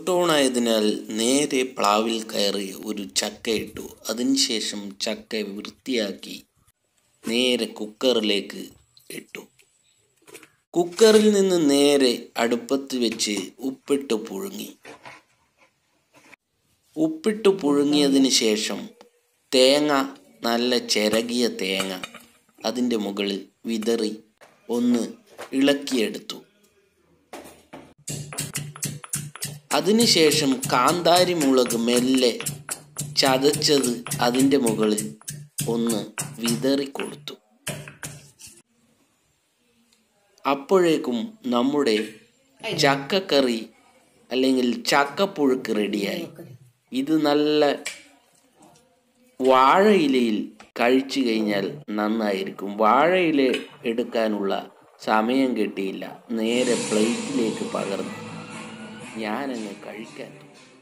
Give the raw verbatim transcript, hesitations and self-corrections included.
Full town ആയതിനാൽ നേരെ പ്ലാവിൽ കയറി ഒരു ചക്ക ഇട്ടു. അതിനുശേഷം ചക്ക വൃത്തിയാക്കി നേരെ കുക്കറിലേക്ക് ഇട്ടു. കുക്കറിൽ നിന്ന് നേരെ അടുപ്പത്ത് വെച്ച് ഉപ്പിട്ട് പുഴുങ്ങി. ഉപ്പിട്ട് പുഴുങ്ങിയതിന് ശേഷം തേങ്ങ, നല്ല ചിരകിയ തേങ്ങ അതിൻ്റെ മുകളിൽ വിതറി ഒന്ന് ഇളക്കിയെടുത്തു. അതിനുശേഷം കാന്താരി മുളക് മെല്ലെ ചതച്ചത് അതിൻ്റെ മുകളിൽ ഒന്ന് വിതറി കൊടുത്തു. അപ്പോഴേക്കും നമ്മുടെ ചക്കക്കറി അല്ലെങ്കിൽ ചക്കപ്പുഴുക്ക് റെഡിയായി. ഇത് നല്ല വാഴയിലയിൽ കഴിച്ചു കഴിഞ്ഞാൽ നന്നായിരിക്കും. വാഴയില എടുക്കാനുള്ള സമയം കിട്ടിയില്ല. നേരെ പ്ലേറ്റിലേക്ക് പകർന്നു ഞാനങ്ങ് കഴിക്കാൻ